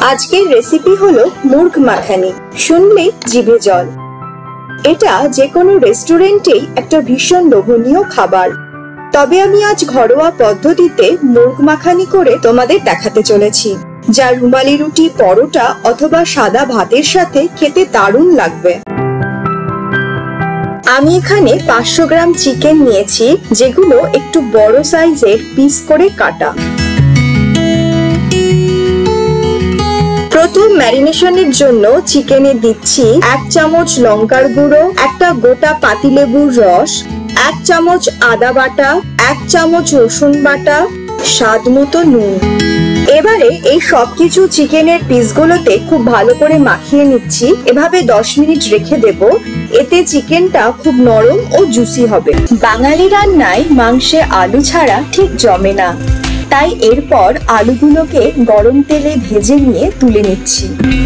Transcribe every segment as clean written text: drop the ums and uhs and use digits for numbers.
আজকের রেসিপি হলো মুর্গ মাখানি। শুনলেই জিভে জল। এটা যে কোনো রেস্টুরেন্টেই একটা ভীষণ লোভনীয় খাবার। তবে আমি আজ ঘরোয়া পদ্ধতিতে মুর্গ মাখানি করে তোমাদের দেখাতে চলেছি, যা রুমালি রুটি, পরোটা অথবা সাদা ভাতের সাথে খেতে দারুণ লাগবে। আমি এখানে 500 গ্রাম চিকেন নিয়েছি, যেগুলো একটু বড় সাইজের পিস করে কাটা। প্রথম ম্যারিনেশনের জন্য চিকেনে দিচ্ছি 1 চামচ লঙ্কার গুঁড়ো, একটা গোটা পাতিলেবুর রস, 1 চামচ আদা বাটা, 1 চামচ রসুন বাটা, স্বাদ মতো নুন। এবারে এই সবকিছু চিকেনের পিসগুলোতে খুব ভালো করে মাখিয়ে নিচ্ছি। এভাবে 10 মিনিট রেখে দেব। এতে চিকেনটা খুব নরম ও জুসি হবে। বাঙালি রান্নায় মাংসে আলু ছাড়া ঠিক জমে না, তাই এরপর আলুগুলোকে গরম তেলে ভেজে নিয়ে তুলে নিচ্ছি।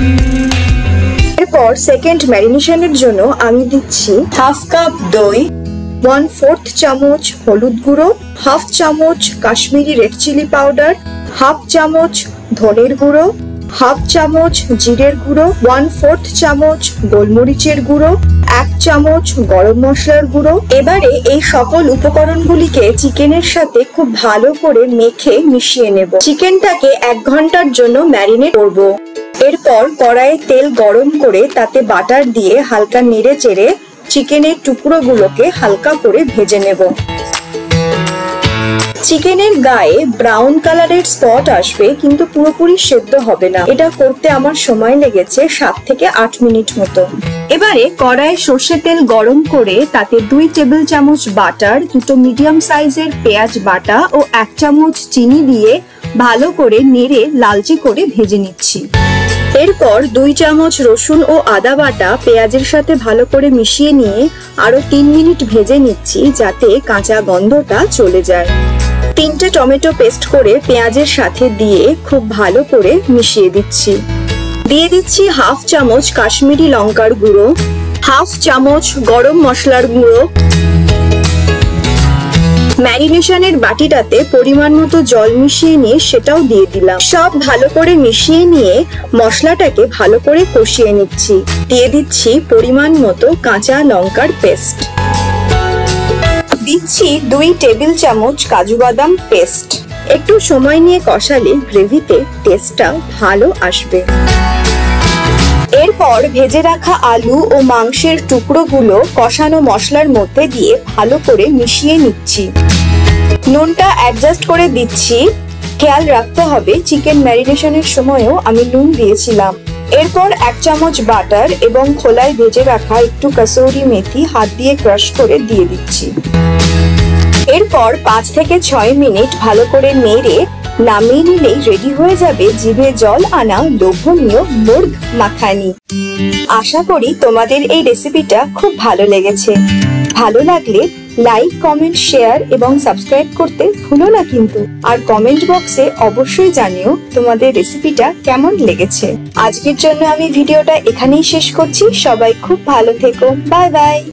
এরপর সেকেন্ড ম্যারিনেশনের জন্য আমি দিচ্ছি 1/2 কাপ দই, 1/4 চামচ হলুদ গুঁড়ো, 1/2 চামচ কাশ্মীরি রেড চিলি পাউডার, 1/2 চামচ ধনের গুঁড়ো, 1/2 চামচ জিরের গুঁড়ো, 1/4 চামচ গোলমরিচের গুঁড়ো, 1 চামচ গরম মশলার গুঁড়ো। এবারে এই সকল উপকরণগুলিকে চিকেনের সাথে খুব ভালো করে মেখে মিশিয়ে নেব। চিকেনটাকে 1 ঘন্টার জন্য ম্যারিনেট করব। এরপর কড়াইয়ে তেল গরম করে তাতে বাটার দিয়ে হালকা নেড়ে চেড়ে চিকেনের টুকরোগুলোকে হালকা করে ভেজে নেব। চিকেনের গায়ে ব্রাউন কালারের স্পট আসবে, কিন্তু পুরোপুরি সেদ্ধ হবে না। এটা করতে আমার সময় লেগেছে 7 থেকে 8 মিনিট মতো। এবারে কড়াইয়ে সর্ষের তেল গরম করে তাতে 2 টেবিল চামচ বাটার, 2 মিডিয়াম সাইজের পেঁয়াজ বাটা ও 1 চামচ চিনি দিয়ে ভালো করে নেড়ে লালচে করে ভেজে নিচ্ছি। এরপর 2 চামচ রসুন ও আদা বাটা পেঁয়াজের সাথে ভালো করে মিশিয়ে নিয়ে আরো 3 মিনিট ভেজে নিচ্ছি, যাতে কাঁচা গন্ধটা চলে যায়। 3টে টমেটো পেস্ট করে পেঁয়াজের সাথে দিয়ে খুব ভালো করে মিশিয়ে দিচ্ছি। দিয়ে দিচ্ছি 1/2 চামচ কাশ্মীরি লঙ্কার গুঁড়ো, 1/2 চামচ গরম মশলার গুঁড়ো। ম্যারিনেশনের বাটিটাতে পরিমাণ মতো জল মিশিয়ে নিয়ে সেটাও দিয়ে দিলাম। সব ভালো করে মিশিয়ে নিয়ে মশলাটাকে ভালো করে কষিয়ে নিচ্ছি। দিয়ে দিচ্ছি পরিমাণ মতো কাঁচা লঙ্কার পেস্ট, দিচ্ছি 2 টেবিল চামচ কাজু বাদাম পেস্ট। একটু সময় নিয়ে কষালে গ্রেভিতে টেস্টটা ভালো আসবে। এরপর ভেজে রাখা আলু ও মাংসের টুকরোগুলো কষানো মশলার মধ্যে দিয়ে ভালো করে মিশিয়ে নিচ্ছি। নুনটা অ্যাডজাস্ট করে দিচ্ছি। খেয়াল রাখতে হবে, চিকেন ম্যারিনেশনের সময়ও আমি নুন দিয়েছিলাম। এরপর 1 চামচ বাটার এবং খোলায় ভেজে রাখা একটু কসুরি মেথি হাত দিয়ে ক্রাশ করে দিয়ে দিচ্ছি। এরপর 5 থেকে 6 মিনিট ভালো করে নেড়ে নামিয়ে নিলেই রেডি হয়ে যাবে জিভে জল আনা লোভনীয় মুর্গ মাখানি। আশা করি তোমাদের এই রেসিপিটা খুব ভালো লেগেছে। ভালো লাগলে লাইক, কমেন্ট, শেয়ার এবং সাবস্ক্রাইব করতে ভুলো না কিন্তু। আর কমেন্ট বক্সে অবশ্যই জানিও তোমাদের রেসিপিটা কেমন লেগেছে। আজকের জন্য আমি ভিডিওটা এখানেই শেষ করছি। সবাই খুব ভালো থেকো। Bye by.